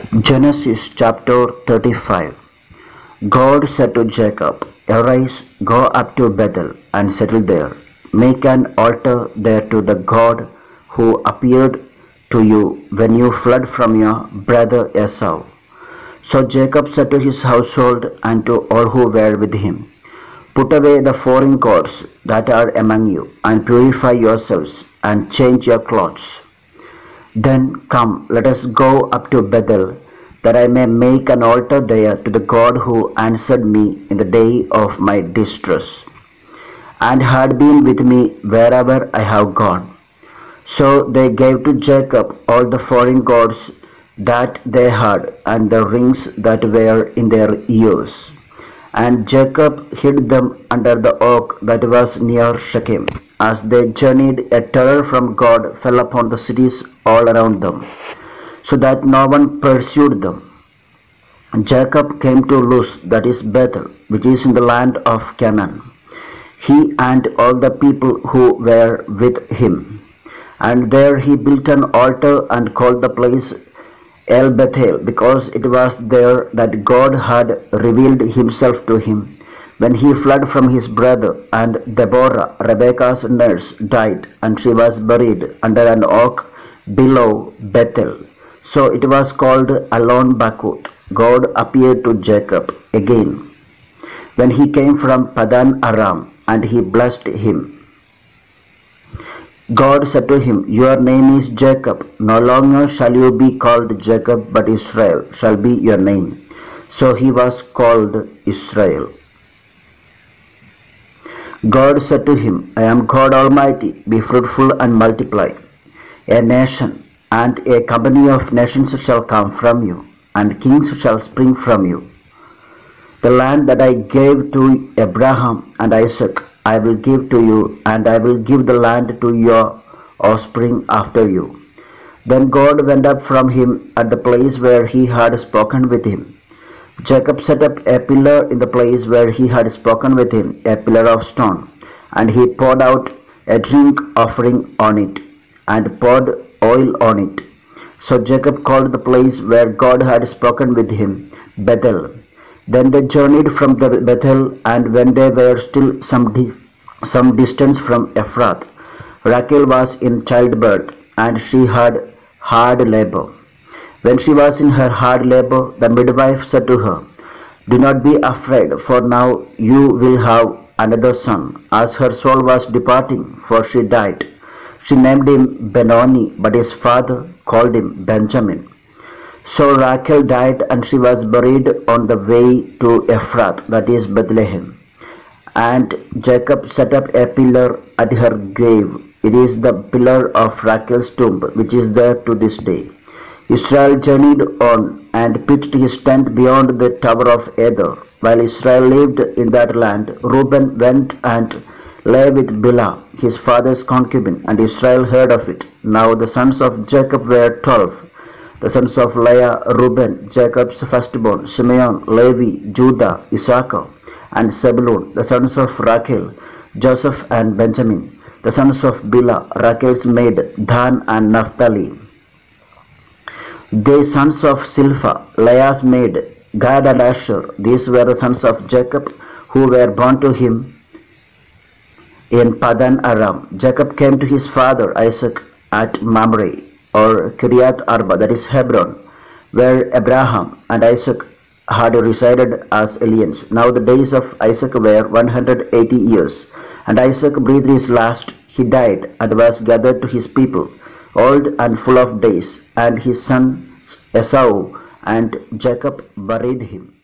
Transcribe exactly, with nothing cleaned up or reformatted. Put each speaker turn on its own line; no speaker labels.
Genesis chapter thirty-five. God said to Jacob, Arise, go up to Bethel and settle there. Make an altar there to the God who appeared to you when you fled from your brother Esau. So Jacob said to his household and to all who were with him, Put away the foreign gods that are among you, and purify yourselves, and change your clothes. Then come, let us go up to Bethel, that I may make an altar there to the God who answered me in the day of my distress, and had been with me wherever I have gone. So they gave to Jacob all the foreign gods that they had, and the rings that were in their ears. And Jacob hid them under the oak that was near Shechem. As they journeyed, a terror from God fell upon the cities all around them, so that no one pursued them. Jacob came to Luz, that is Bethel, which is in the land of Canaan, he and all the people who were with him. And there he built an altar and called the place El Bethel, because it was there that God had revealed himself to him when he fled from his brother. And Deborah, Rebekah's nurse, died, and she was buried under an oak below Bethel. So it was called Allon Bacuth. God appeared to Jacob again when he came from Padan Aram, and he blessed him. God said to him, Your name is Jacob. No longer shall you be called Jacob, but Israel shall be your name. So he was called Israel. God said to him, I am God Almighty. Be fruitful and multiply. A nation and a company of nations shall come from you, and kings shall spring from you. The land that I gave to Abraham and Isaac I will give to you, and I will give the land to your offspring after you. Then God went up from him at the place where he had spoken with him. Jacob set up a pillar in the place where he had spoken with him, a pillar of stone, and he poured out a drink offering on it, and poured oil on it. So Jacob called the place where God had spoken with him Bethel. Then they journeyed from the Bethel, and when they were still some, di some distance from Ephrath, Rachel was in childbirth, and she had hard labor. When she was in her hard labor, the midwife said to her, Do not be afraid, for now you will have another son. As her soul was departing, for she died, she named him Benoni, but his father called him Benjamin. So Rachel died, and she was buried on the way to Ephrath, that is Bethlehem. And Jacob set up a pillar at her grave. It is the pillar of Rachel's tomb, which is there to this day. Israel journeyed on and pitched his tent beyond the tower of Eder. While Israel lived in that land, Reuben went and lay with Bilhah, his father's concubine, and Israel heard of it. Now the sons of Jacob were twelve. The sons of Leah, Reuben, Jacob's firstborn, Simeon, Levi, Judah, Issachar, and Zebulun. The sons of Rachel, Joseph and Benjamin. The sons of Bilhah, Rachel's maid, Dan and Naphtali. The sons of Silpha, Leah's maid, Gad and Asher. These were the sons of Jacob, who were born to him in Padan Aram. Jacob came to his father Isaac at Mamre, or Kiriath Arba, that is Hebron, where Abraham and Isaac had resided as aliens. Now the days of Isaac were one hundred eighty years, and Isaac breathed his last. He died and was gathered to his people, old and full of days, and his son Esau and Jacob buried him.